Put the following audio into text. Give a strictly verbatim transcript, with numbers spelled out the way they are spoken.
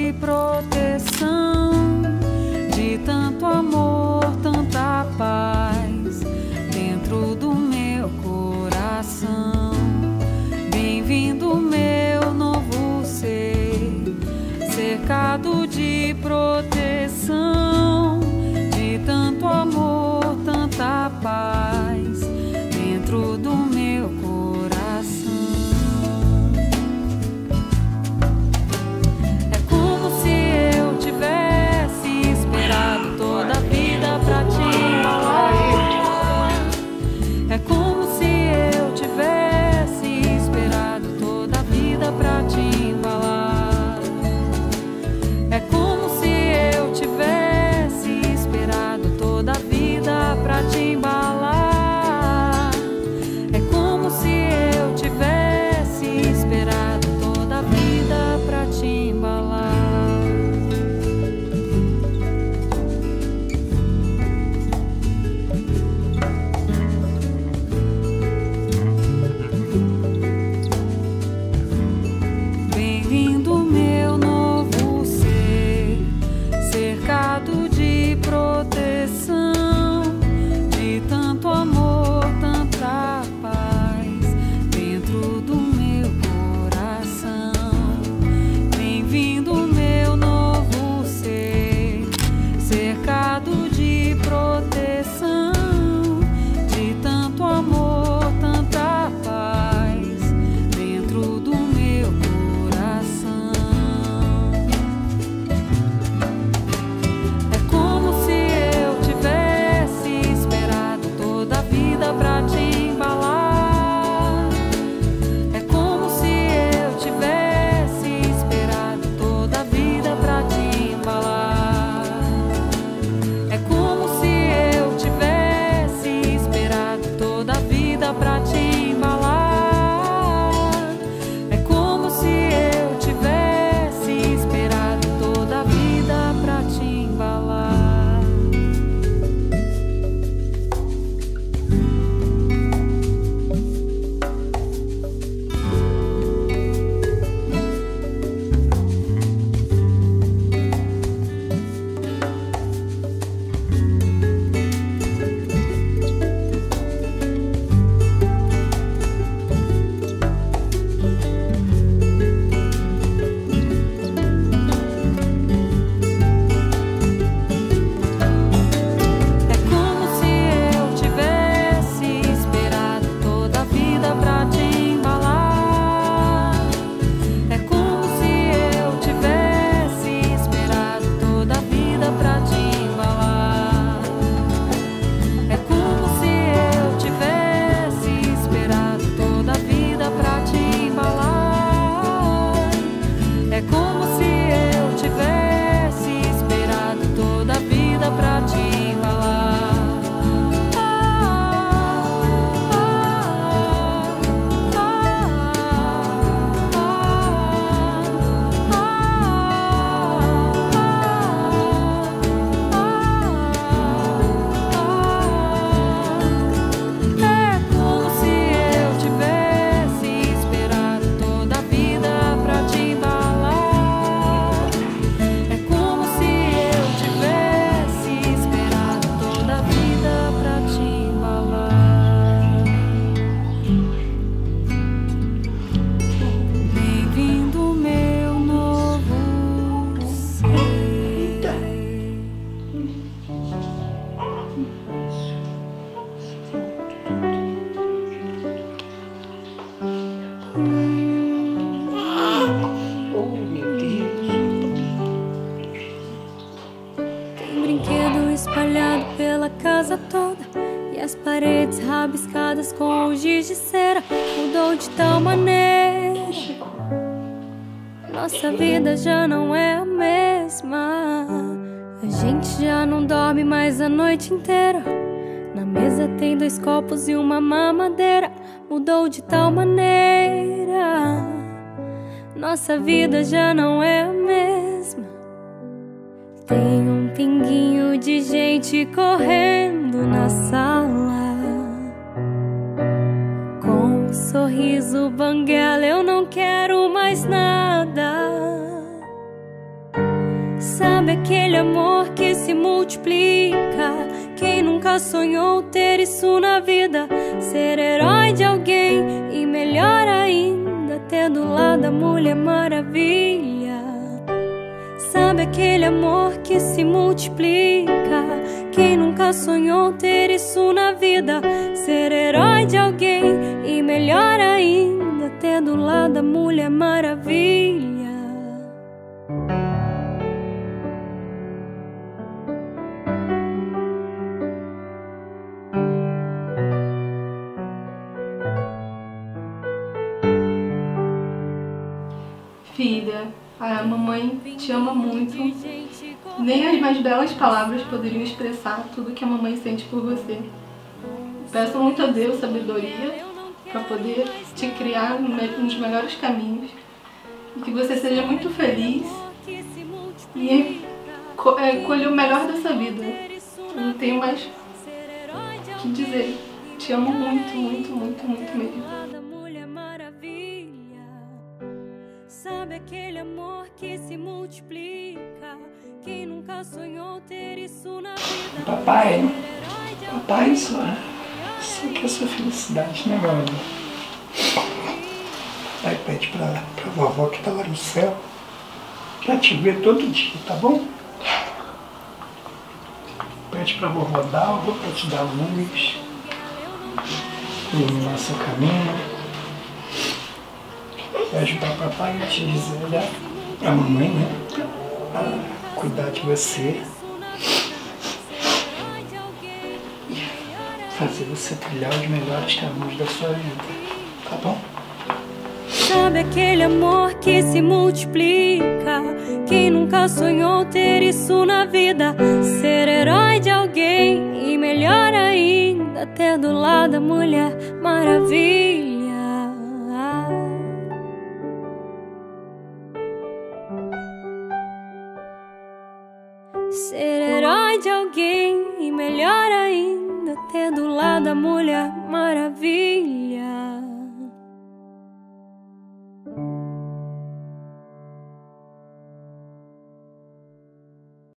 de proteção, de tanto amor, tanta paz dentro do meu coração. Bem-vindo, meu novo ser, cercado de proteção, de tanto amor, tanta paz dentro do meu coração. É como se eu tivesse esperado toda a vida pra te embalar. É como se eu tivesse esperado toda a vida pra te embalar. É como se eu tivesse esperado toda a vida pra te embalar. É como se eu tivesse esperado toda a vida pra te embalar. Bem-vindo, meu novo ser, cercado de proteção, de tanto amor, tanta paz dentro do meu coração. Bem-vindo, meu novo ser, cercado de proteção, de tanto amor, tanta paz dentro do meu coração. É como se eu tivesse esperado toda a vida pra te embalar. É como se eu tivesse esperado toda a vida pra te embalar. É como se eu tivesse esperado toda a vida pra te embalar. É como se eu tivesse esperado toda a vida pra te embalar. É como se eu tivesse esperado toda a vida pra te embalar. É como se eu tivesse esperado toda a vida pra te embalar. É como se eu tivesse esperado toda a vida pra te embalar. É como se eu tivesse esperado toda a vida pra te embalar. Ah, ah, ah, É como se eu tivesse esperado toda a vida pra te embalar. É como se eu tivesse esperado toda a vida pra te embalar. Bem-vindo, meu novo ser. Oh, meu Deus. Tem brinquedo espalhado pela casa toda e as paredes rabiscadas com o giz de cera. Mudou de tal maneira, nossa vida já não é a mesma. A gente já não dorme mais a noite inteira. Na mesa tem dois copos e uma mamadeira. Mudou de tal maneira, nossa vida já não é a mesma. Tem um pinguinho de gente correndo na sala, com um sorriso banguela. Eu não quero mais nada. Sabe aquele amor que se multiplica? Quem nunca sonhou ter isso na vida? Ser herói de alguém e melhor ainda, ter do lado a Mulher Maravilha. Sabe aquele amor que se multiplica? Quem nunca sonhou ter isso na vida? Ser herói de alguém e melhor ainda, ter do lado a Mulher Maravilha. Filha, a mamãe te ama muito. Nem as mais belas palavras poderiam expressar tudo que a mamãe sente por você. Peço muito a Deus sabedoria para poder te criar nos melhores caminhos. E que você seja muito feliz e colhe o melhor dessa vida. Eu não tenho mais o que dizer. Te amo muito, muito, muito, muito mesmo. Sabe aquele amor que se multiplica? Quem nunca sonhou ter isso na vida? Papai, papai só, só quer sua felicidade, né, meu amor? Papai pede pra, pra vovó que tá lá no céu pra te ver todo dia, tá bom? Pede pra vovó dar algo pra te dar luz, iluminar seu caminho. Ajudar o papai a te dizer, olha, a mamãe, né, a cuidar de você e fazer você trilhar os melhores caminhos da sua vida, tá bom? Sabe aquele amor que se multiplica? Quem nunca sonhou ter isso na vida? Ser herói de alguém e melhor ainda, ter do lado a Mulher Maravilha. Ser herói de alguém e melhor ainda, ter do lado a Mulher Maravilha.